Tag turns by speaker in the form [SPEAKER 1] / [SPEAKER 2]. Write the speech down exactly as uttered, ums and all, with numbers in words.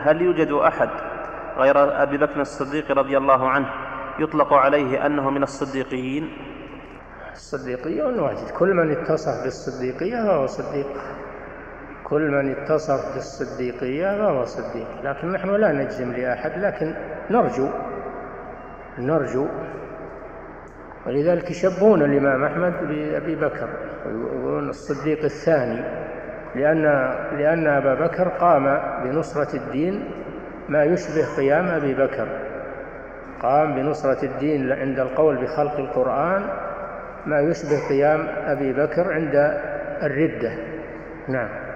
[SPEAKER 1] هل يوجد أحد غير أبي بكر الصديق رضي الله عنه يطلق عليه أنه من الصديقيين؟
[SPEAKER 2] الصديقيون واجد، كل من اتصف بالصديقية فهو صديق، كل من اتصف بالصديقية فهو صديق، لكن نحن لا نجزم لأحد، لكن نرجو نرجو ولذلك يشبهون الإمام أحمد بأبي بكر ويقولون الصديق الثاني، لأن لأن أبا بكر قام بنصرة الدين ما يشبه قيام أبي بكر، قام بنصرة الدين عند القول بخلق القرآن ما يشبه قيام أبي بكر عند الردة. نعم.